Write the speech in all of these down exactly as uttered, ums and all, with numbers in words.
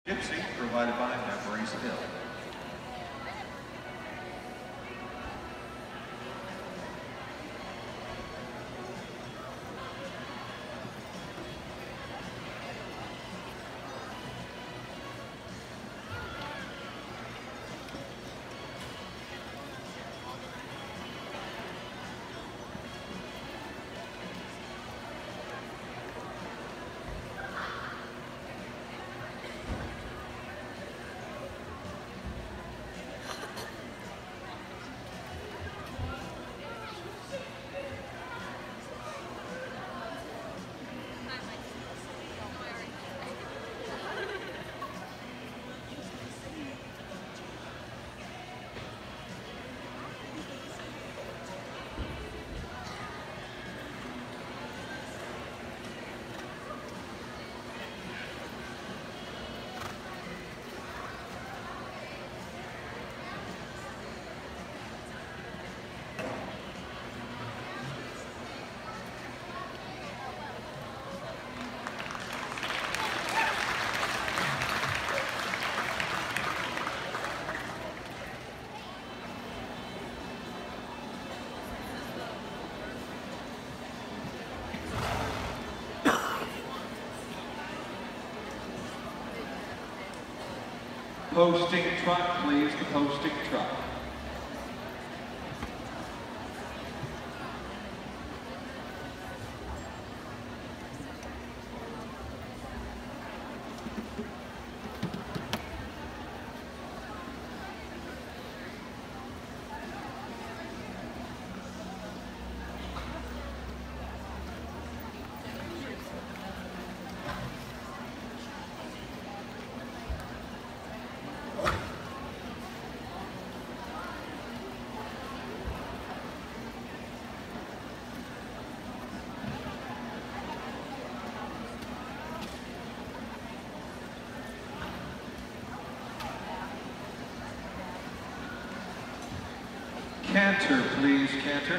Gypsy, provided by Memories Hill. Posting truck, please, the posting truck. Canter, please, canter.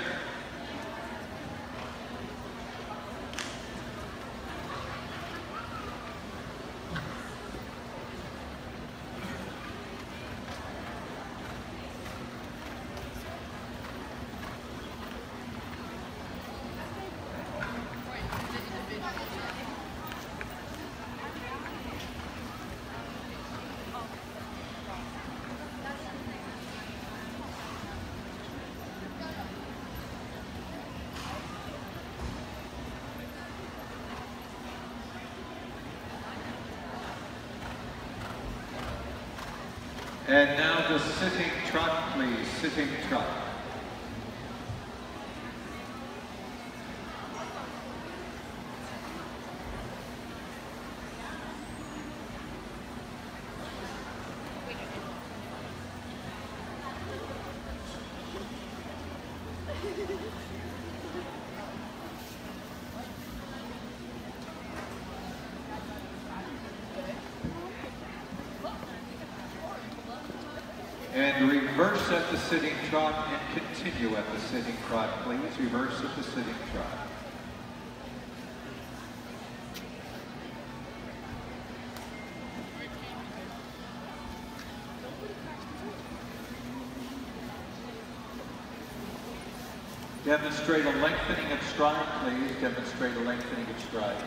And now the sitting truck, please, sitting truck. And reverse at the sitting trot and continue at the sitting trot, please. Reverse at the sitting trot. Demonstrate a lengthening of stride, please. Demonstrate a lengthening of stride.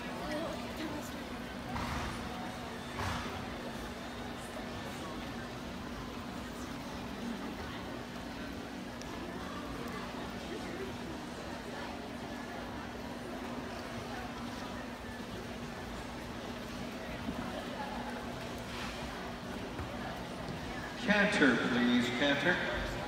Canter, please, canter.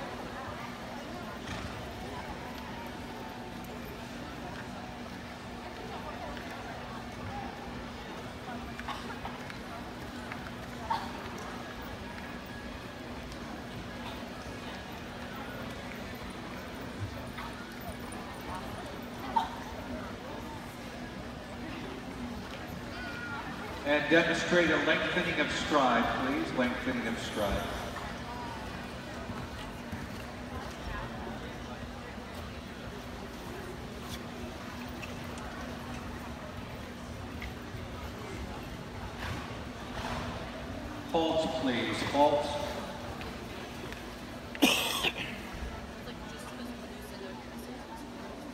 And demonstrate a lengthening of stride, please, lengthening of stride. Halt, please. Halt.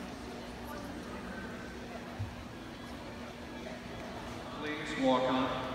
Please walk on.